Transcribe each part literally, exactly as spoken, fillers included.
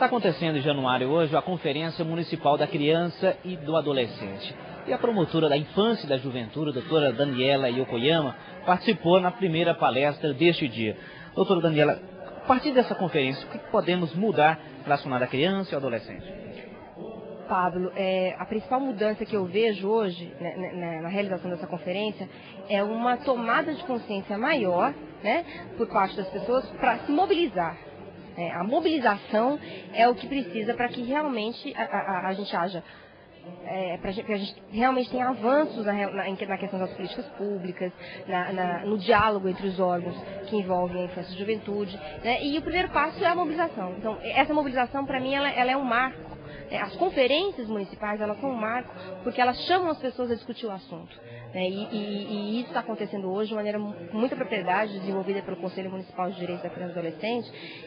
Está acontecendo em Januário hoje a Conferência Municipal da Criança e do Adolescente. E a promotora da Infância e da Juventude, a doutora Daniela Yokoyama, participou na primeira palestra deste dia. Doutora Daniela, a partir dessa conferência, o que podemos mudar relacionado à criança e ao adolescente? Pablo, é, a principal mudança que eu vejo hoje, né, na, na realização dessa conferência, é uma tomada de consciência maior, né, por parte das pessoas para se mobilizar. É, a mobilização é o que precisa para que realmente a, a, a gente haja, é, para que a gente realmente tenha avanços na, na, na questão das políticas públicas, na, na, no diálogo entre os órgãos que envolvem a infância e a juventude, né, e o primeiro passo é a mobilização. Então, essa mobilização, para mim, ela, ela é um marco. As conferências municipais, elas são um marco porque elas chamam as pessoas a discutir o assunto. Né? E, e, e isso está acontecendo hoje de maneira com muita propriedade, desenvolvida pelo Conselho Municipal de Direitos da Criança e do Adolescente.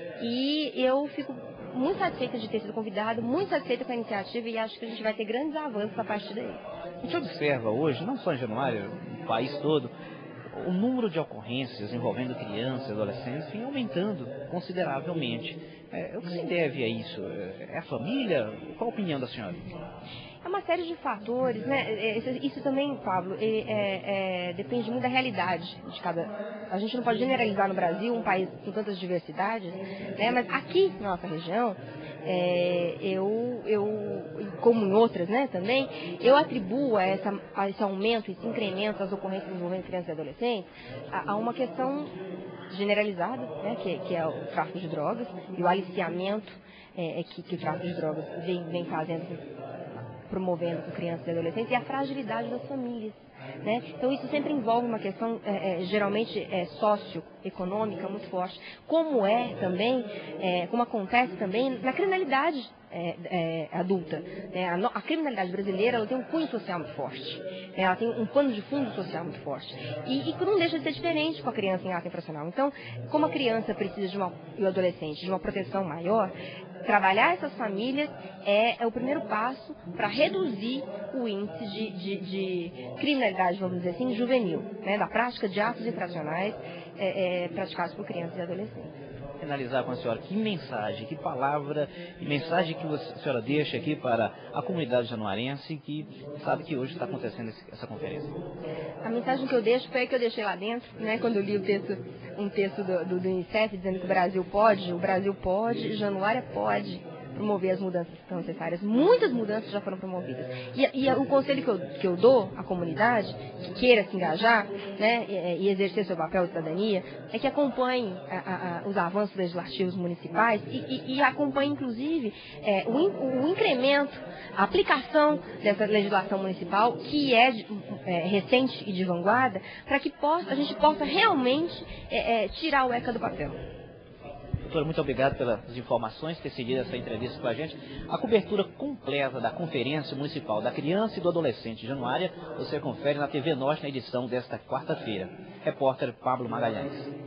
E eu fico muito satisfeita de ter sido convidado, muito satisfeita com a iniciativa e acho que a gente vai ter grandes avanços a partir daí. A gente observa hoje, não só em Januário, no país todo, o número de ocorrências envolvendo crianças e adolescentes vem aumentando consideravelmente. É, o que se deve a isso? É a família? Qual a opinião da senhora? É uma série de fatores, né? Isso também, Pablo, é, é, é, depende muito da realidade de cada... A gente não pode generalizar no Brasil, um país com tantas diversidades, né? Mas aqui na nossa região, é, eu, eu, como em outras, né, também, eu atribuo a, essa, a esse aumento, esse incremento das ocorrências envolvendo crianças e adolescentes a, a uma questão generalizada, né, que, que é o tráfico de drogas e o aliciamento é, que, que o tráfico de drogas vem, vem fazendo, promovendo com crianças e adolescentes, e a fragilidade das famílias. Né? Então isso sempre envolve uma questão é, é, geralmente é, socioeconômica muito forte, como é também, é, como acontece também na criminalidade é, é, adulta. Né? A, no, a criminalidade brasileira, ela tem um cunho social muito forte, né? Ela tem um pano de fundo social muito forte, e, e não deixa de ser diferente com a criança em ato infracional. Então, como a criança precisa de uma, e o adolescente de uma proteção maior, trabalhar essas famílias é, é o primeiro passo para reduzir o índice de, de, de criminalidade, vamos dizer assim, juvenil, né, da prática de atos infracionais é, é, praticados por crianças e adolescentes. Finalizar com a senhora, que mensagem, que palavra e mensagem que a senhora deixa aqui para a comunidade januarense que sabe que hoje está acontecendo essa conferência? A mensagem que eu deixo foi a que eu deixei lá dentro, né, quando eu li o texto, um texto do, do, do Unicef dizendo que o Brasil pode, o Brasil pode, Januária pode promover as mudanças que são necessárias. Muitas mudanças já foram promovidas. E, e o conselho que eu, que eu dou à comunidade, que queira se engajar, né, e, e exercer seu papel de cidadania, é que acompanhe a, a, os avanços legislativos municipais e, e, e acompanhe, inclusive, é, o, o incremento, a aplicação dessa legislação municipal, que é, é recente e de vanguarda, para que possa, a gente possa realmente é, é, tirar o ECA do papel. Doutora, muito obrigado pelas informações, ter seguido essa entrevista com a gente. A cobertura completa da Conferência Municipal da Criança e do Adolescente de Januária você confere na T V Norte na edição desta quarta-feira. Repórter Pablo Magalhães.